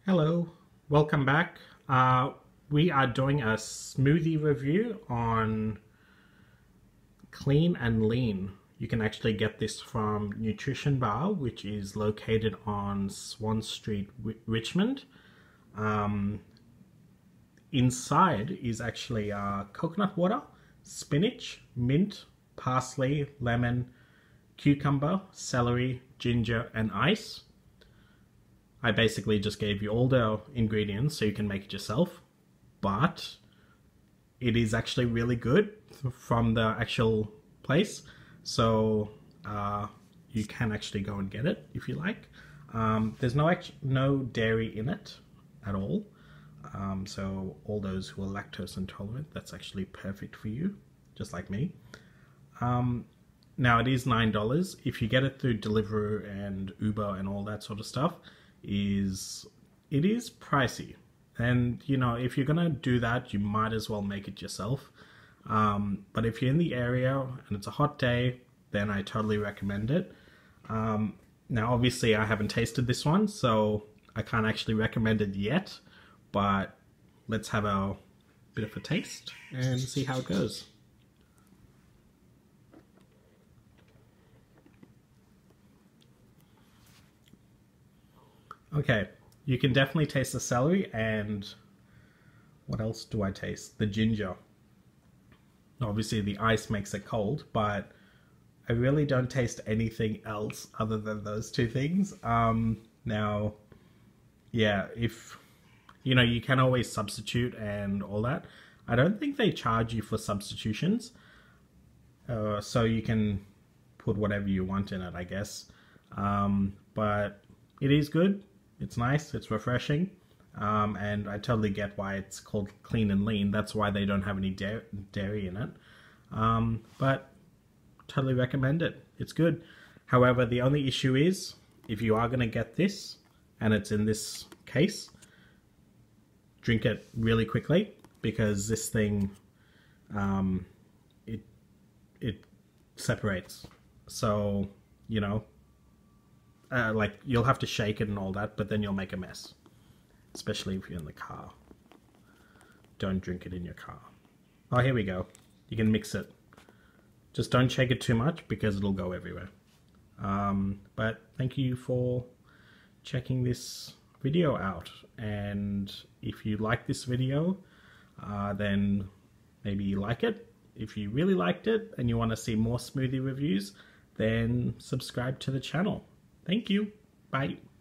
Hello, welcome back. We are doing a smoothie review on Clean and Lean. You can actually get this from Nutrition Bar, which is located on Swan Street, Richmond. Inside is actually coconut water, spinach, mint, parsley, lemon, cucumber, celery, ginger, and ice. I basically just gave you all the ingredients so you can make it yourself, but it is actually really good from the actual place, so you can actually go and get it if you like. There's no dairy in it at all, so all those who are lactose intolerant, that's actually perfect for you, just like me. Now it is $9. If you get it through Deliveroo and Uber and all that sort of stuff, it is pricey, and you know, if you're gonna do that, you might as well make it yourself. But if you're in the area and it's a hot day, then I totally recommend it. Now obviously I haven't tasted this one, so I can't actually recommend it yet, but let's have a bit of a taste and see how it goes. Okay, you can definitely taste the celery, and what else do I taste? The ginger. Obviously the ice makes it cold, but I really don't taste anything else other than those two things. Now, yeah, if, you know, you can always substitute and all that. I don't think they charge you for substitutions, so you can put whatever you want in it, I guess. But it is good. It's nice, it's refreshing, and I totally get why it's called Clean and Lean. That's why they don't have any dairy in it, but totally recommend it. It's good. However, the only issue is, if you are going to get this, and it's in this case, drink it really quickly, because this thing, it separates. So, you know, like, you'll have to shake it and all that, but then you'll make a mess, especially if you're in the car. Don't drink it in your car. Oh, here we go. You can mix it. Just don't shake it too much because it'll go everywhere. But thank you for checking this video out, and if you like this video, then maybe you like it. If you really liked it and you want to see more smoothie reviews, then subscribe to the channel. Thank you. Bye.